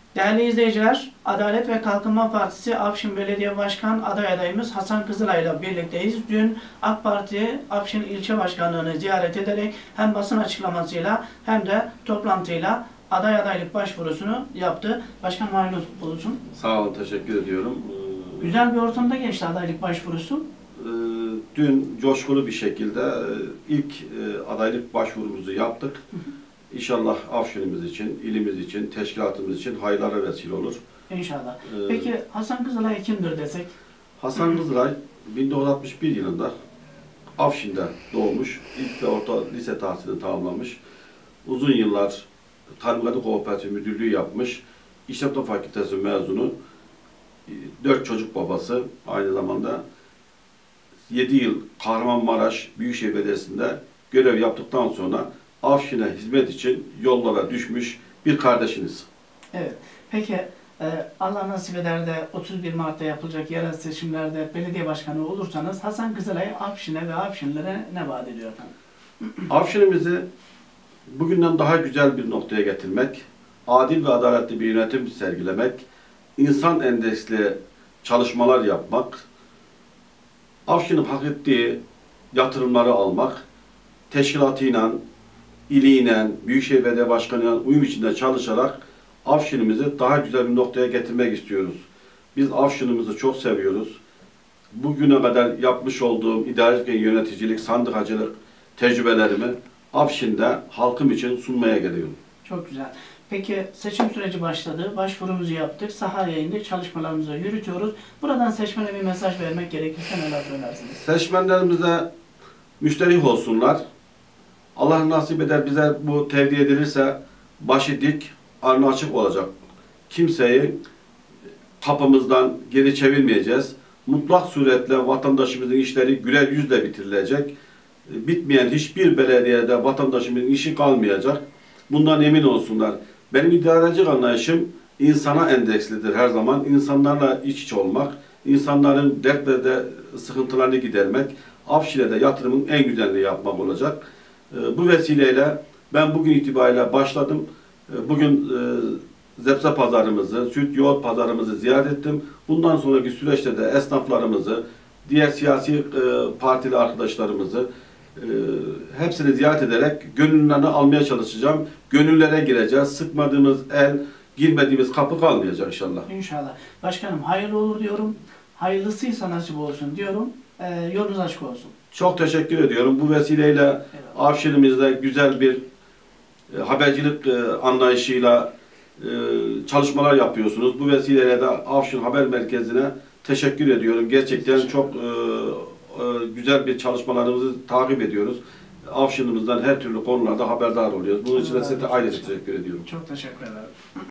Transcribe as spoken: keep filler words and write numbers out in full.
Değerli izleyiciler, Adalet ve Kalkınma Partisi Afşin Belediye Başkan aday adayımız Hasan Kızılay ile birlikteyiz. Dün AK Parti Afşin İlçe Başkanlığı'nı ziyaret ederek hem basın açıklamasıyla hem de toplantıyla aday adaylık başvurusunu yaptı. Başkan hayırlı olsun. Sağ olun, teşekkür ediyorum. Güzel bir ortamda geçti adaylık başvurusu. Dün coşkulu bir şekilde ilk adaylık başvurumuzu yaptık. İnşallah Afşin'imiz için, ilimiz için, teşkilatımız için hayırlara vesile olur. İnşallah. Peki Hasan Kızılay kimdir desek? Hasan Kızılay bin dokuz yüz altmış bir yılında Afşin'de doğmuş. İlk ve orta lise tahsilini tamamlamış. Uzun yıllar Tarım Kooperatif Müdürlüğü yapmış. İşletme Fakültesi mezunu. Dört çocuk babası aynı zamanda. yedi yıl Kahramanmaraş Büyükşehir Belediyesi'nde görev yaptıktan sonra Afşin'e hizmet için yollara düşmüş bir kardeşiniz. Evet. Peki Allah nasip eder de otuz bir Mart'ta yapılacak yerel seçimlerde belediye başkanı olursanız Hasan Kızılay Afşin'e ve Afşinlilere ne vaat ediyor efendim? Afşin'imizi bugünden daha güzel bir noktaya getirmek, adil ve adaletli bir yönetim sergilemek, insan endeksli çalışmalar yapmak, Afşin'in hak ettiği yatırımları almak, teşkilatıyla, iliyle, Büyükşehir Belediye Başkanı'yla uyum içinde çalışarak Afşin'imizi daha güzel bir noktaya getirmek istiyoruz. Biz Afşin'imizi çok seviyoruz. Bugüne kadar yapmış olduğum idarelik ve yöneticilik, sandıkacılık tecrübelerimi Afşin'de halkım için sunmaya geliyorum. Çok güzel. Peki seçim süreci başladı. Başvurumuzu yaptık. Sahaya indik. Çalışmalarımızı yürütüyoruz. Buradan seçmene bir mesaj vermek gerekirse neler söylersiniz? Seçmenlerimize müşterih olsunlar. Allah nasip eder bize bu tevdi edilirse başı dik, alnı açık olacak. Kimseyi kapımızdan geri çevirmeyeceğiz. Mutlak suretle vatandaşımızın işleri güler yüzle bitirilecek. Bitmeyen hiçbir belediyede vatandaşımızın işi kalmayacak. Bundan emin olsunlar. Benim idarecilik anlayışım insana endekslidir her zaman. İnsanlarla iç içe olmak, insanların dert ve de sıkıntılarını gidermek, Afşin'e de yatırımın en güzelini yapmak olacak. Bu vesileyle ben bugün itibariyle başladım. Bugün Zepse pazarımızı, süt yoğurt pazarımızı ziyaret ettim. Bundan sonraki süreçte de esnaflarımızı, diğer siyasi partili arkadaşlarımızı hepsini ziyaret ederek gönüllerini almaya çalışacağım. Gönüllere gireceğiz. Sıkmadığımız el, girmediğimiz kapı kalmayacak inşallah. İnşallah. Başkanım hayırlı olur diyorum. Hayırlısıysa nasip olsun diyorum. E, yolunuz açık olsun. Çok teşekkür ediyorum. Bu vesileyle evet. Afşin'imizde güzel bir e, habercilik e, anlayışıyla e, çalışmalar yapıyorsunuz. Bu vesileyle de Afşin Haber Merkezi'ne teşekkür ediyorum. Gerçekten teşekkür çok e, e, güzel bir çalışmalarımızı takip ediyoruz. Afşin'imizden her türlü konularda haberdar oluyoruz. Bunun için de size ayrıca teşekkür ediyorum. Çok teşekkür ederim.